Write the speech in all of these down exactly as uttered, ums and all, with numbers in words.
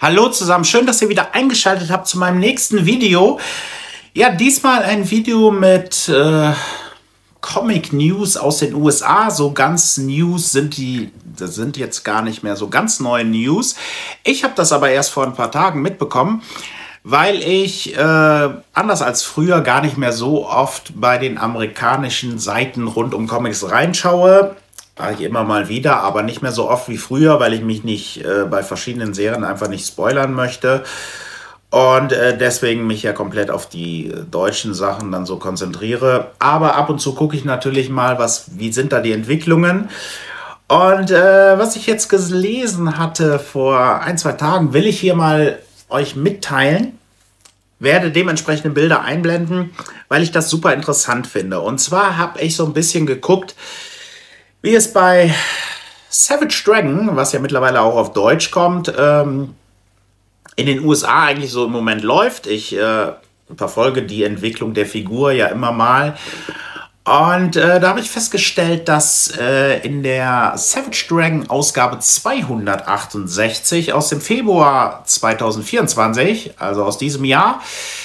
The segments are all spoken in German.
Hallo zusammen, schön, dass ihr wieder eingeschaltet habt zu meinem nächsten Video. Ja, diesmal ein Video mit äh, Comic News aus den U S A. So ganz News sind die, das sind jetzt gar nicht mehr so ganz neue News. Ich habe das aber erst vor ein paar Tagen mitbekommen, weil ich, äh, anders als früher, gar nicht mehr so oft bei den amerikanischen Seiten rund um Comics reinschaue. Mache ich immer mal wieder, aber nicht mehr so oft wie früher, weil ich mich nicht äh, bei verschiedenen Serien einfach nicht spoilern möchte. Und äh, deswegen mich ja komplett auf die äh, deutschen Sachen dann so konzentriere. Aber ab und zu gucke ich natürlich mal, was, wie sind da die Entwicklungen. Und äh, was ich jetzt gelesen hatte vor ein, zwei Tagen, will ich hier mal euch mitteilen. Werde dementsprechende Bilder einblenden, weil ich das super interessant finde. Und zwar habe ich so ein bisschen geguckt, wie es bei Savage Dragon, was ja mittlerweile auch auf Deutsch kommt, ähm, in den U S A eigentlich so im Moment läuft. Ich äh, verfolge die Entwicklung der Figur ja immer mal. Und äh, da habe ich festgestellt, dass äh, in der Savage Dragon Ausgabe zweihundertachtundsechzig aus dem Februar zweitausendvierundzwanzig, also aus diesem Jahr,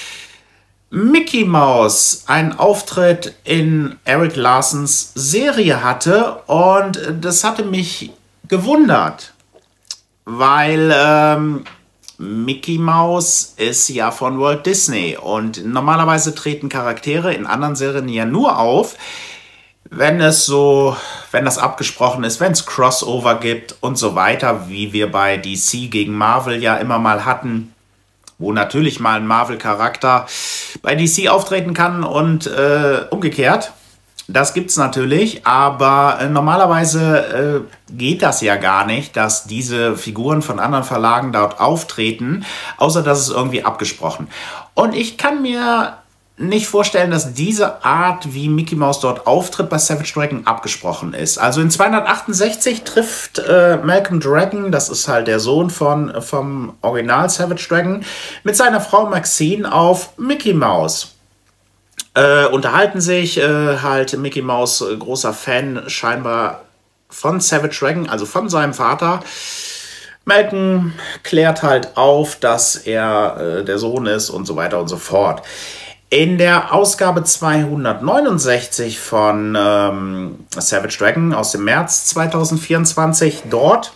Mickey Mouse einen Auftritt in Erik Larsens Serie hatte, und das hatte mich gewundert, weil ähm, Mickey Mouse ist ja von Walt Disney und normalerweise treten Charaktere in anderen Serien ja nur auf, wenn es so, wenn das abgesprochen ist, wenn es Crossover gibt und so weiter, wie wir bei D C gegen Marvel ja immer mal hatten, wo natürlich mal ein Marvel-Charakter bei D C auftreten kann und äh, umgekehrt. Das gibt's natürlich, aber äh, normalerweise äh, geht das ja gar nicht, dass diese Figuren von anderen Verlagen dort auftreten, außer dass es irgendwie abgesprochen. Und ich kann mir nicht vorstellen, dass diese Art, wie Mickey Mouse dort auftritt, bei Savage Dragon abgesprochen ist. Also in zweihundertachtundsechzig trifft äh, Malcolm Dragon, das ist halt der Sohn von, vom Original Savage Dragon, mit seiner Frau Maxine auf Mickey Mouse. Äh, unterhalten sich, äh, halt Mickey Mouse, äh, großer Fan scheinbar von Savage Dragon, also von seinem Vater. Malcolm klärt halt auf, dass er äh, der Sohn ist und so weiter und so fort. In der Ausgabe zweihundertneunundsechzig von ähm, Savage Dragon aus dem März zweitausendvierundzwanzig, dort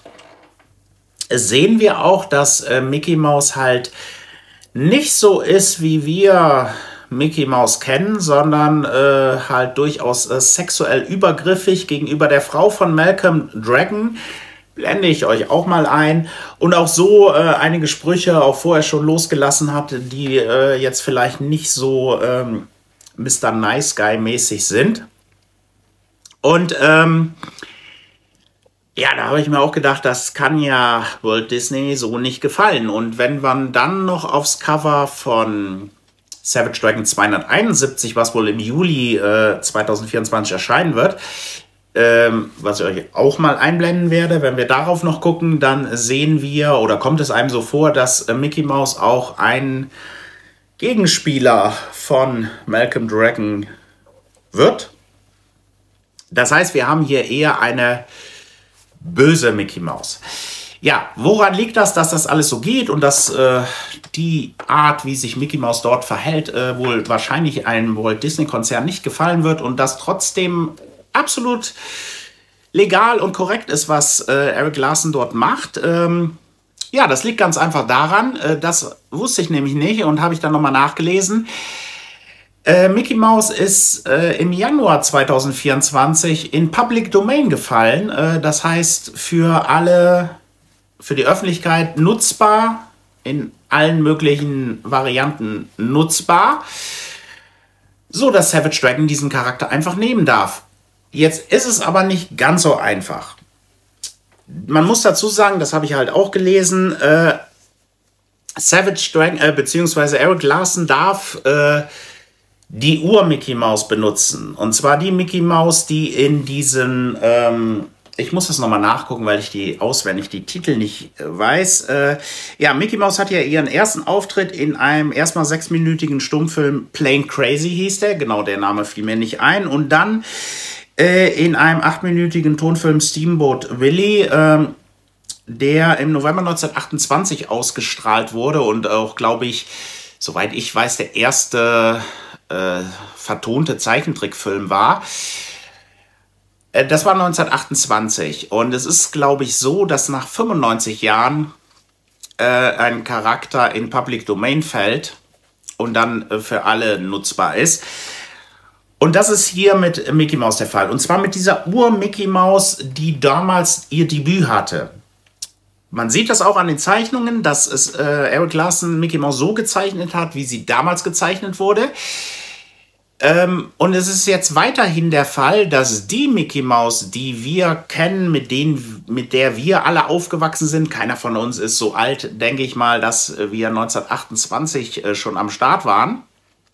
sehen wir auch, dass äh, Mickey Mouse halt nicht so ist, wie wir Mickey Mouse kennen, sondern äh, halt durchaus äh, sexuell übergriffig gegenüber der Frau von Malcolm Dragon. Blende ich euch auch mal ein. Und auch so äh, einige Sprüche auch vorher schon losgelassen hat, die äh, jetzt vielleicht nicht so ähm, Mister Nice Guy mäßig sind. Und ähm, ja, da habe ich mir auch gedacht, das kann ja Walt Disney so nicht gefallen. Und wenn man dann noch aufs Cover von Savage Dragon zweihunderteinundsiebzig, was wohl im Juli äh, zweitausendvierundzwanzig erscheinen wird, Ähm, was ich euch auch mal einblenden werde, wenn wir darauf noch gucken, dann sehen wir, oder kommt es einem so vor, dass äh, Mickey Mouse auch ein Gegenspieler von Malcolm Dragon wird. Das heißt, wir haben hier eher eine böse Mickey Mouse. Ja, woran liegt das, dass das alles so geht und dass äh, die Art, wie sich Mickey Mouse dort verhält, äh, wohl wahrscheinlich einem Walt Disney-Konzern nicht gefallen wird und das trotzdem absolut legal und korrekt ist, was äh, Erik Larsen dort macht. Ähm, ja, das liegt ganz einfach daran, äh, das wusste ich nämlich nicht und habe ich dann nochmal nachgelesen. Äh, Mickey Mouse ist äh, im Januar zweitausendvierundzwanzig in Public Domain gefallen. Äh, das heißt, für alle, für die Öffentlichkeit nutzbar, in allen möglichen Varianten nutzbar, so dass Savage Dragon diesen Charakter einfach nehmen darf. Jetzt ist es aber nicht ganz so einfach. Man muss dazu sagen, das habe ich halt auch gelesen, äh, Savage Dragon, äh, beziehungsweise Erik Larsen darf äh, die Ur-Mickey Mouse benutzen. Und zwar die Mickey Mouse, die in diesen, ähm, ich muss das nochmal nachgucken, weil ich die auswendig die Titel nicht äh, weiß. Äh, ja, Mickey Mouse hat ja ihren ersten Auftritt in einem erstmal sechsminütigen Stummfilm, Plain Crazy hieß der, genau, der Name fiel mir nicht ein. Und dann in einem achtminütigen Tonfilm Steamboat Willie, ähm, der im November neunzehnhundertachtundzwanzig ausgestrahlt wurde und auch, glaube ich, soweit ich weiß, der erste äh, vertonte Zeichentrickfilm war. Äh, das war neunzehnhundertachtundzwanzig und es ist, glaube ich, so, dass nach fünfundneunzig Jahren äh, ein Charakter in Public Domain fällt und dann äh, für alle nutzbar ist. Und das ist hier mit Mickey Mouse der Fall. Und zwar mit dieser Ur-Mickey Mouse, die damals ihr Debüt hatte. Man sieht das auch an den Zeichnungen, dass es äh, Eric Larson Mickey Mouse so gezeichnet hat, wie sie damals gezeichnet wurde. Ähm, und es ist jetzt weiterhin der Fall, dass die Mickey Mouse, die wir kennen, mit denen, mit der wir alle aufgewachsen sind, keiner von uns ist so alt, denke ich mal, dass wir neunzehnhundertachtundzwanzig äh, schon am Start waren.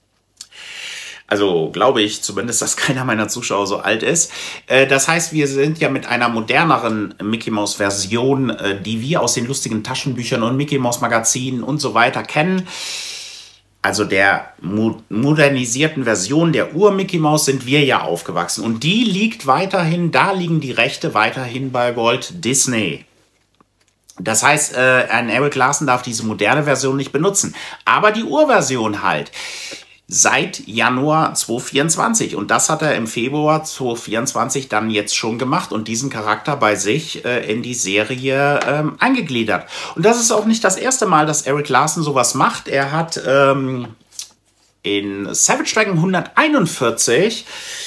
Also glaube ich zumindest, dass keiner meiner Zuschauer so alt ist. Äh, das heißt, wir sind ja mit einer moderneren Mickey Mouse Version, äh, die wir aus den lustigen Taschenbüchern und Mickey Mouse Magazinen und so weiter kennen. Also der mo modernisierten Version der Ur-Mickey Mouse sind wir ja aufgewachsen. Und die liegt weiterhin, da liegen die Rechte weiterhin bei Walt Disney. Das heißt, äh, ein Eric Larson darf diese moderne Version nicht benutzen. Aber die Urversion halt. Seit Januar zweitausendvierundzwanzig. Und das hat er im Februar zweitausendvierundzwanzig dann jetzt schon gemacht und diesen Charakter bei sich äh, in die Serie ähm, eingegliedert. Und das ist auch nicht das erste Mal, dass Eric Larson sowas macht. Er hat ähm, in Savage Dragon hunderteinundvierzig,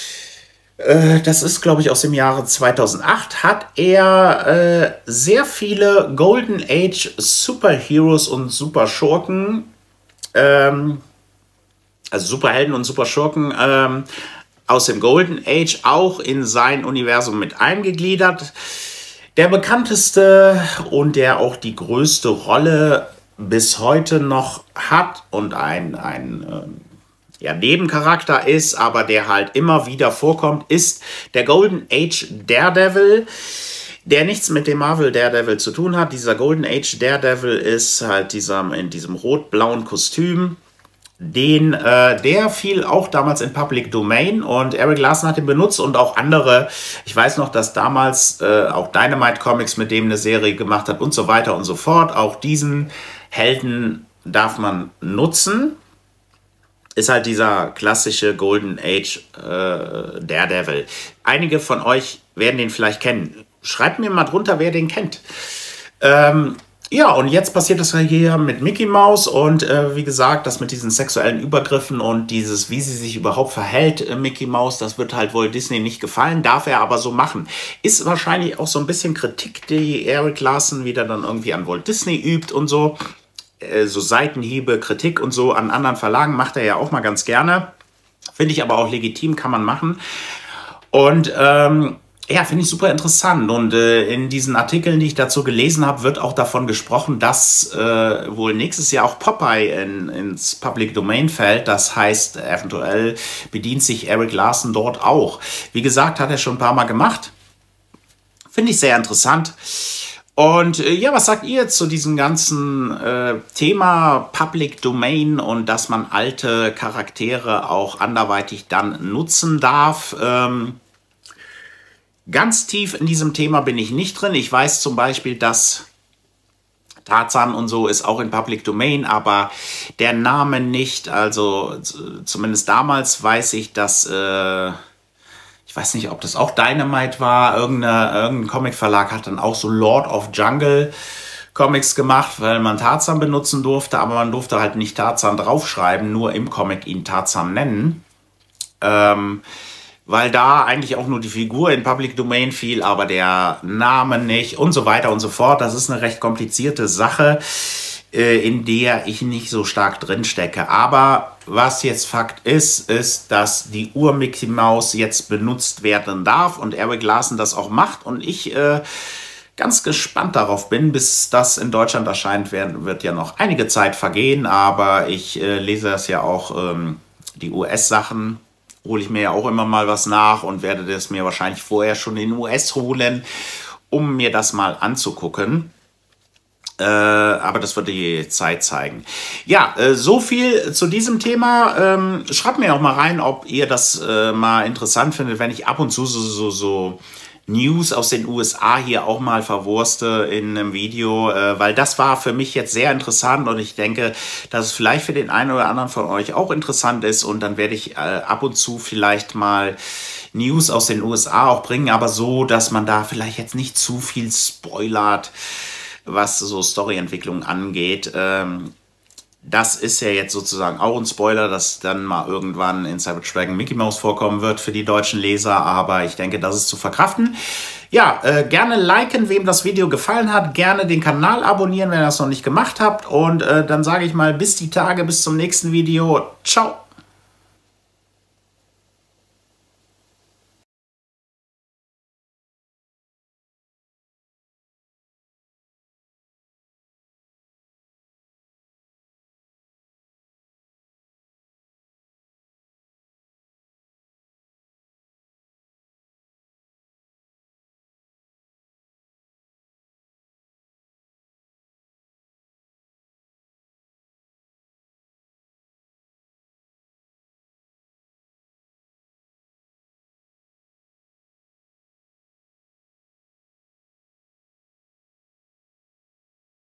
äh, das ist glaube ich aus dem Jahre zweitausendacht, hat er äh, sehr viele Golden Age Superheroes und Superschurken ähm, also Superhelden und Superschurken ähm, aus dem Golden Age auch in sein Universum mit eingegliedert. Der bekannteste und der auch die größte Rolle bis heute noch hat und ein, ein ähm, ja, Nebencharakter ist, aber der halt immer wieder vorkommt, ist der Golden Age Daredevil, der nichts mit dem Marvel Daredevil zu tun hat. Dieser Golden Age Daredevil ist halt dieser, in diesem rot-blauen Kostüm. Den, äh, der fiel auch damals in Public Domain und Eric Larson hat ihn benutzt und auch andere. Ich weiß noch, dass damals äh, auch Dynamite Comics mit dem eine Serie gemacht hat und so weiter und so fort. Auch diesen Helden darf man nutzen. Ist halt dieser klassische Golden Age äh, Daredevil. Einige von euch werden den vielleicht kennen. Schreibt mir mal drunter, wer den kennt. Ähm, Ja, und jetzt passiert das hier mit Mickey Mouse und äh, wie gesagt, das mit diesen sexuellen Übergriffen und dieses, wie sie sich überhaupt verhält, äh, Mickey Mouse, das wird halt wohl Disney nicht gefallen, darf er aber so machen. Ist wahrscheinlich auch so ein bisschen Kritik, die Eric Larson wieder dann irgendwie an Walt Disney übt und so. Äh, so Seitenhiebe, Kritik und so an anderen Verlagen macht er ja auch mal ganz gerne. Finde ich aber auch legitim, kann man machen. Und ähm, ja, finde ich super interessant und äh, in diesen Artikeln, die ich dazu gelesen habe, wird auch davon gesprochen, dass äh, wohl nächstes Jahr auch Popeye in, ins Public Domain fällt. Das heißt, eventuell bedient sich Eric Larson dort auch. Wie gesagt, hat er schon ein paar Mal gemacht. Finde ich sehr interessant. Und äh, ja, was sagt ihr zu diesem ganzen äh, Thema Public Domain und dass man alte Charaktere auch anderweitig dann nutzen darf? Ähm, Ganz tief in diesem Thema bin ich nicht drin. Ich weiß zum Beispiel, dass Tarzan und so ist auch in Public Domain, aber der Name nicht. Also zumindest damals weiß ich, dass, äh, ich weiß nicht, ob das auch Dynamite war, irgendeine, irgendein Comicverlag hat dann auch so Lord of Jungle Comics gemacht, weil man Tarzan benutzen durfte, aber man durfte halt nicht Tarzan draufschreiben, nur im Comic ihn Tarzan nennen. Ähm... weil da eigentlich auch nur die Figur in Public Domain fiel, aber der Name nicht und so weiter und so fort. Das ist eine recht komplizierte Sache, äh, in der ich nicht so stark drin stecke. Aber was jetzt Fakt ist, ist, dass die Ur-Mickey Mouse jetzt benutzt werden darf und Eric Larson das auch macht und ich äh, ganz gespannt darauf bin, bis das in Deutschland erscheint, werden, wird ja noch einige Zeit vergehen, aber ich äh, lese das ja auch, ähm, die U S-Sachen, hole ich mir ja auch immer mal was nach und werde das mir wahrscheinlich vorher schon in U S holen, um mir das mal anzugucken. Äh, aber das wird die Zeit zeigen. Ja, äh, so viel zu diesem Thema. Ähm, schreibt mir auch mal rein, ob ihr das äh, mal interessant findet, wenn ich ab und zu so, so, so News aus den U S A hier auch mal verwurste in einem Video, äh, weil das war für mich jetzt sehr interessant und ich denke, dass es vielleicht für den einen oder anderen von euch auch interessant ist und dann werde ich äh, ab und zu vielleicht mal News aus den U S A auch bringen, aber so, dass man da vielleicht jetzt nicht zu viel spoilert, was so Storyentwicklung angeht. Ähm, Das ist ja jetzt sozusagen auch ein Spoiler, dass dann mal irgendwann in Savage Dragon Mickey Mouse vorkommen wird für die deutschen Leser, aber ich denke, das ist zu verkraften. Ja, äh, gerne liken, wem das Video gefallen hat, gerne den Kanal abonnieren, wenn ihr das noch nicht gemacht habt und äh, dann sage ich mal bis die Tage, bis zum nächsten Video. Ciao!